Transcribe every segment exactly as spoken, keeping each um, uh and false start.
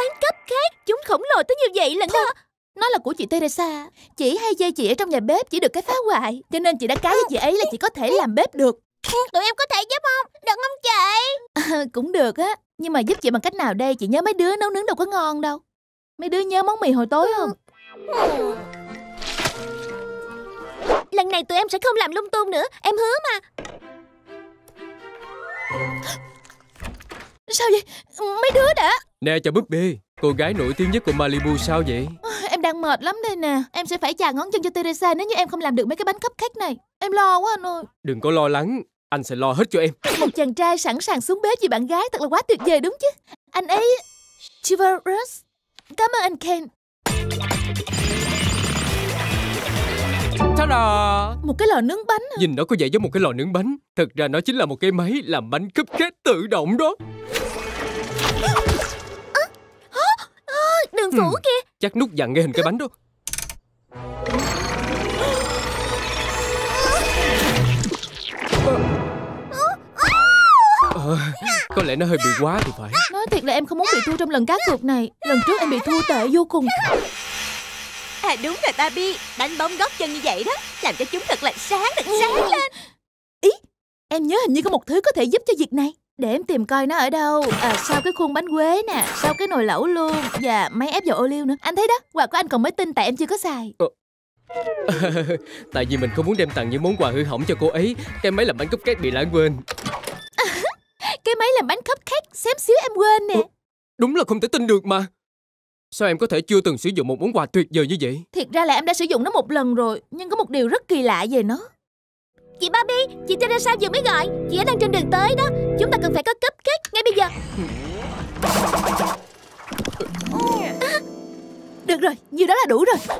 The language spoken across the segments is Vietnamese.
bánh cupcake. Chúng khổng lồ tới như vậy lận đó. Nó là của chị Teresa. Chị hay chê chị ở trong nhà bếp chỉ được cái phá hoại, cho nên chị đã cáo với chị ấy là chị có thể làm bếp được. Tụi em có thể giúp không? Được không chị? À, cũng được á. Nhưng mà giúp chị bằng cách nào đây? Chị nhớ mấy đứa nấu nướng đâu có ngon đâu. Mấy đứa nhớ món mì hồi tối không? Ừ. Lần này tụi em sẽ không làm lung tung nữa. Em hứa mà. Sao vậy? Mấy đứa đã. Nè chào búp bê, cô gái nổi tiếng nhất của Malibu sao vậy? Em đang mệt lắm đây nè. Em sẽ phải chà ngón chân cho Teresa nếu như em không làm được mấy cái bánh cupcake này. Em lo quá anh ơi. Đừng có lo lắng, anh sẽ lo hết cho em. Một chàng trai sẵn sàng xuống bếp vì bạn gái thật là quá tuyệt vời đúng chứ. Anh ấy chivalrous. Cảm ơn anh Ken. Ta-da! Một cái lò nướng bánh hả? Nhìn nó có vẻ giống một cái lò nướng bánh. Thật ra nó chính là một cái máy làm bánh cupcake tự động đó. à, à, à, Đường phủ ừ, kìa. Chắc nút dặn ngay hình cái bánh đó. Ờ, có lẽ nó hơi bị quá thì phải. Nói thiệt là em không muốn bị thua trong lần cá cược này. Lần trước em bị thua tệ vô cùng. À đúng rồi Barbie, đánh bóng gót chân như vậy đó làm cho chúng thật là sáng, thật sáng lên. Ý, em nhớ hình như có một thứ có thể giúp cho việc này. Để em tìm coi nó ở đâu. À, sau cái khuôn bánh quế nè, sau cái nồi lẩu luôn, và máy ép dầu ô liu nữa. Anh thấy đó, quà của anh còn mới tinh tại em chưa có xài. ờ. Tại vì mình không muốn đem tặng những món quà hư hỏng cho cô ấy. Cái máy làm bánh cupcake bị lãng quên. À, cái máy làm bánh cupcake xém xíu em quên nè. ờ, Đúng là không thể tin được mà. Sao em có thể chưa từng sử dụng một món quà tuyệt vời như vậy? Thiệt ra là em đã sử dụng nó một lần rồi, nhưng có một điều rất kỳ lạ về nó. Chị Barbie, chị Teresa vừa mới gọi. Chị ấy đang trên đường tới đó. Chúng ta cần phải có cupcake ngay bây giờ. À, được rồi, nhiêu đó là đủ rồi.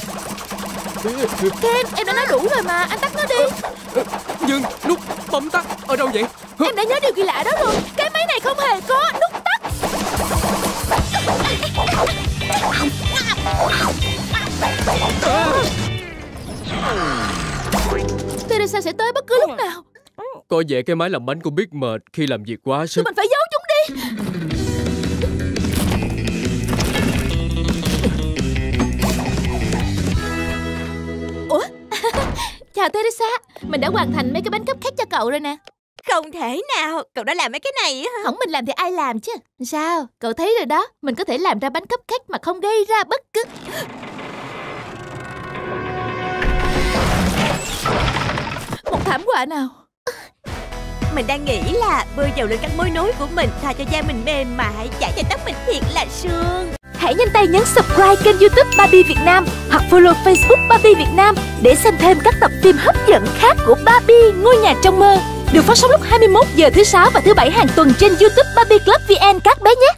Ken, em đã nói đủ rồi mà, anh tắt nó đi. Nhưng nút bấm tắt ở đâu vậy? Em đã nhớ điều kỳ lạ đó rồi. Cái máy này không hề có nút tắt. Teresa sẽ tới bất cứ lúc nào. Có vẻ cái máy làm bánh cũng biết mệt khi làm việc quá sức. Tụi mình phải giấu chúng đi. Ủa? Chào Teresa, mình đã hoàn thành mấy cái bánh cupcake cho cậu rồi nè. Không thể nào, cậu đã làm mấy cái này hả? Không mình làm thì ai làm chứ. Sao? Cậu thấy rồi đó, mình có thể làm ra bánh cupcake mà không gây ra bất cứ một thảm họa nào. Mình đang nghĩ là bôi dầu lên các mối nối của mình, thay cho da mình mềm mại, chải cho tóc mình thiệt là sương. Hãy nhanh tay nhấn subscribe kênh YouTube Barbie Việt Nam hoặc follow Facebook Barbie Việt Nam để xem thêm các tập phim hấp dẫn khác của Barbie Ngôi nhà trong mơ. Được phát sóng lúc hai mươi mốt giờ thứ sáu và thứ bảy hàng tuần trên YouTube Barbie Club vê en các bé nhé.